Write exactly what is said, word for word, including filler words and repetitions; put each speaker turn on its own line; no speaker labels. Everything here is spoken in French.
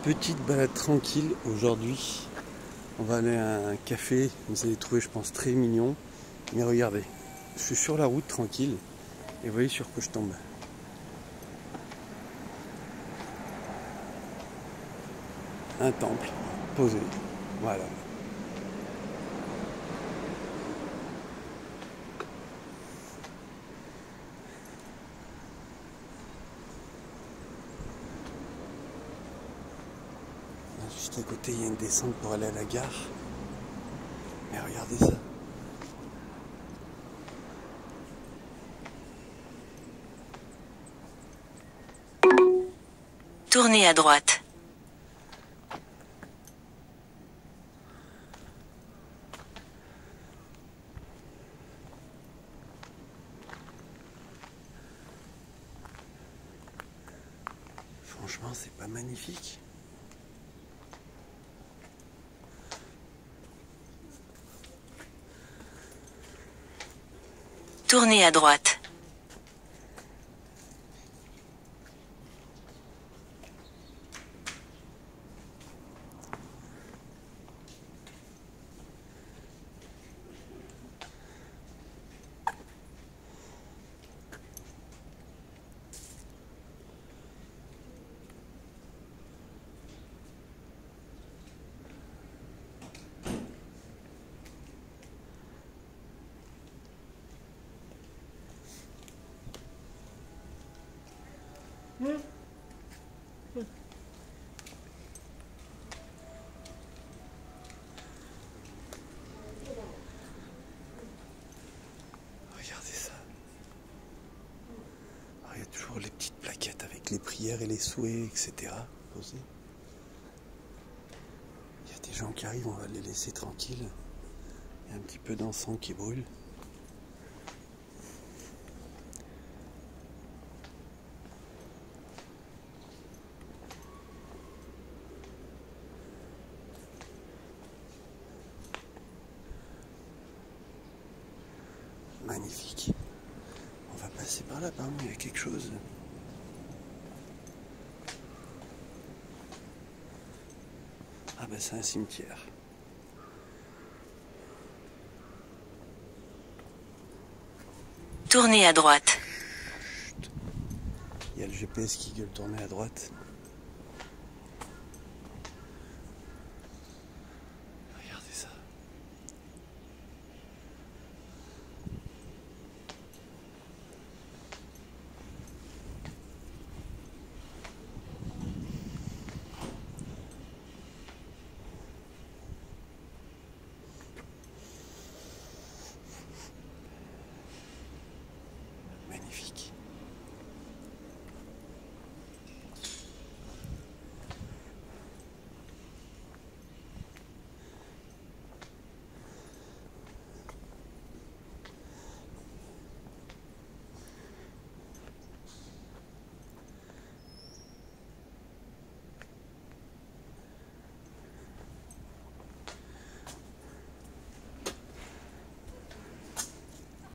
Petite balade tranquille aujourd'hui. On va aller à un café, vous allez trouver je pense très mignon. Mais regardez, je suis sur la route tranquille et vous voyez sur quoi je tombe. Un temple posé, voilà. Juste à côté il y a une descente pour aller à la gare. Mais regardez ça.
Tournez à droite.
Franchement, c'est pas magnifique.
Tournez à droite.
Mmh. Mmh. Regardez ça. Alors, il y a toujours les petites plaquettes avec les prières et les souhaits, et cetera posées. Il y a des gens qui arrivent, on va les laisser tranquilles. Il y a un petit peu d'encens qui brûle. Magnifique. On va passer par là, par il y a quelque chose. Ah ben c'est un cimetière.
Tournez à droite.
Chut. Il y a le G P S qui gueule tourner à droite. Regardez ça. Magnifique.